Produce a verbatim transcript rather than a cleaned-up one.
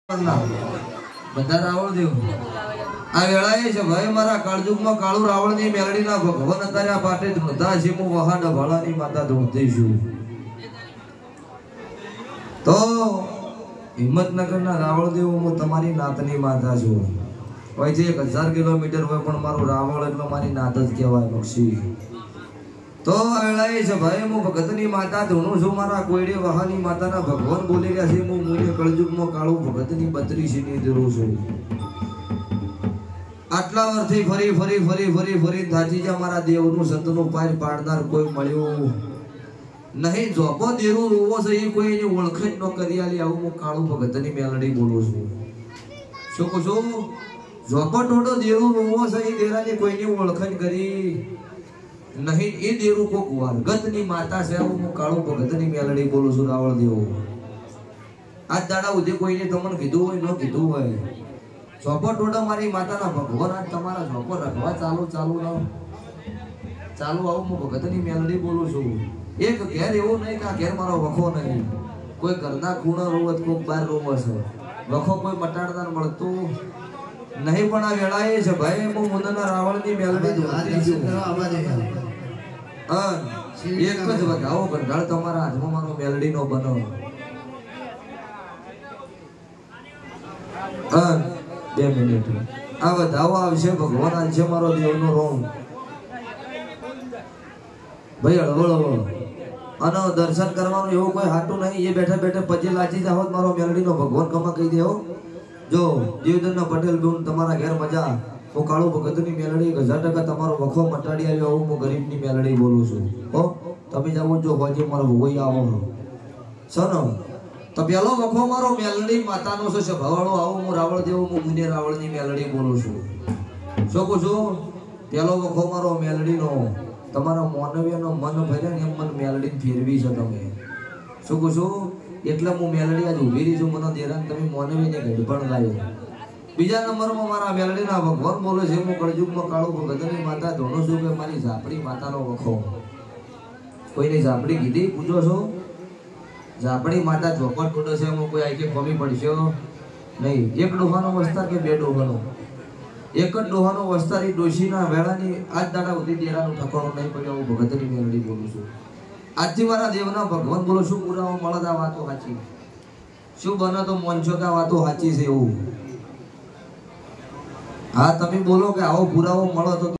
બધા રાવણ દેવ આ વેળાએ છે ભાઈ મારા કાળજુગમાં કાળુ રાવણની મેલડીના ભગવાન અત્યારે આ પાટે ધૂણતા છે હું વહાડ ભાળાની માતા ધૂણતી છું તો હિંમતનગરના રાવણ દેવ હું તમારી નાતની માતા છું હોય છે એક હજાર કિલોમીટર હોય પણ મારું રાવણ એટલે મારી નાત જ કહેવાય પક્ષી તો આ વેળાએ છે ભાઈ હું ભગતની માતા ધૂણું છું મારા કોયડે વહાની માતાના ભગવાન બોલી રહ્યા છે હું મૂલ્ય કળજુગમાં કાળું ભગતની બત્રીસની ધરું છું આટલા વર્ષથી ફરી ફરી ફરી ફરી ફરી થાચી જા મારા દેવનું સંતનું પાર પાડનાર કોઈ મળ્યું નહીં જોપો દેરું રોવો છે એ કોઈ એની ઓળખ ન કરી આલી આવું હું કાળું ભગતની મેલડી બોલું છું શું કહું છું જોપો ટોટો દેરું રોવો છે એ દેરાની કોઈની ઓળખ કરી નહીં એ દેરું કોક વારગતની માતા છે હું કાળું ભગતની મેલડી બોલું છું રાવણ દેવો આજ દાડા સુધી કોઈને તમને કીધું હોય ન કીધું હોય ચોપો ટોડા મારી માતાના ભગવાન આજ તમારા ચોપો રખવા ચાલુ ચાલુ ન ચાલુ આવું હું ભગતની મેલડી બોલું છું એક ઘેર એવું નહીં કે આ ઘેર મારો વખો નહીં કોઈ ઘરના ખૂણા રોવત કોક બાર રોવ છે વખો કોઈ મટાડનાર મળતું નહીં પણ આ વેળાએ છે ભાઈ હું મુંદના રાવણની મેલડી ધોતી છું અન એક જ વધાવો ગંધાળ તમારા હાથમાં મારો મેલડીનો બનો અન બે મિનિટ આ વધાવો આવશે ભગવાન આવશે મારો દેવનો રોમ ભાઈ હળવળો અને દર્શન કરવાનું એવું કોઈ હાટું નહીં એ બેઠા બેઠા પછી લાચી જાવ મારો મેલડીનો ભગવાન કમા કહી દેવો જો દેવદરના પટેલ બેન તમારા ઘેર મજા હું કાળું ભગતની મેલડી હજાર ટકા તમારો વખો મટાડી આવ્યો આવું હું ગરીબની મેલડી બોલું છું હો તમે જાઓ જો હોજી મારો ભોઈ આવો સનો તો પેલો વખો મારો મેલડી માતાનો છે ભવાળો આવું હું રાવણ દેવું હું મુને રાવણની મેલડી બોલું છું શું કહું છું પેલો વખો મારો મેલડીનો તમારા માનવીયનો મન ભરે ને એમ મન મેલડીને ફેરવી છે તમે શું કહું છું એટલે હું મેલડી આજ ઉભી રહી છું મને દેરાન તમે માનવીને ગઢપણ લાવ્યો બીજા નંબરમાં મારા મેલડીના ભગવાન બોલે છે હું કળજુગમાં કાળું ભગતની માતા ધોણું છું કે મારી ઝાપડી માતાનો વખો કોઈની ઝાપડી કીધી પૂછો છો ઝાપડી માતા ચોપટ ટોટો છે હું કોઈ આઈ કે ખોમી પડશો નહીં એક ડોહાનો વસ્તાર કે બે ડોહાનો એક જ ડોહાનો વસ્તાર એ ડોશીના વેળાની આજ દાડા સુધી દેરાનું ઠકાણું નહીં પડ્યું હું ભગતની મેલડી બોલું છું આજથી મારા દેવના ભગવાન બોલો શું પુરાવો મળે આ વાતો સાચી શું બને તો મોનશો કે આ વાતો સાચી છે એવું હા તમે બોલો કે આવો પુરાવો મળો તો